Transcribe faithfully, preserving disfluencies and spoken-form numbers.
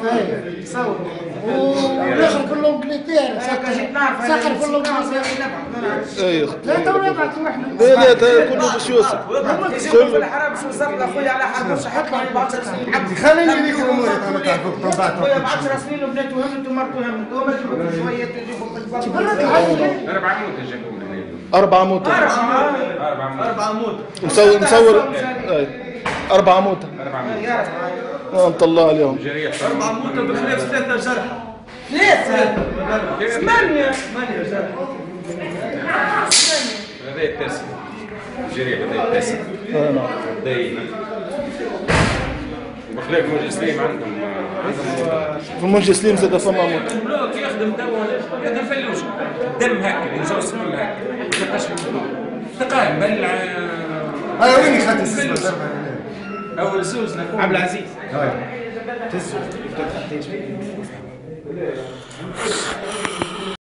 اي تصور والاخر كلهم كليتير سكر كلهم اي لا تو نبعث واحنا لا لا كله باش يوصل كل الحرام شو صار اخويا على حرب مش حطها ب عشر سنين خليني ليك اموري انا تعرفوا طبعت اخويا ب عشر سنين وبنته همت ومرته همت وما تجيبوا شويه تجيبوا بالبطل أربع موت جابوا لنا أربعة موتى أربع موت أربعة موت نصور نصور أربعة موتى أربع موت نعمة الله اليوم جريح أربعة موت بخلاف ثلاثة جرحى ثلاثة ثمانية ثمانية جرحى هذا التاسع جريح هذا التاسع نعم بخلاف موجة سليم عندهم عندهم في المنجي سليم زاد فما موت البلوك يخدم دواء هذا فلوس الدم هكا ينزل السموم هكا ما تلقاش في البلوك تلقاه بلع هاي وين خدت السيسمة اول زوز عبد العزيز هاي تسوي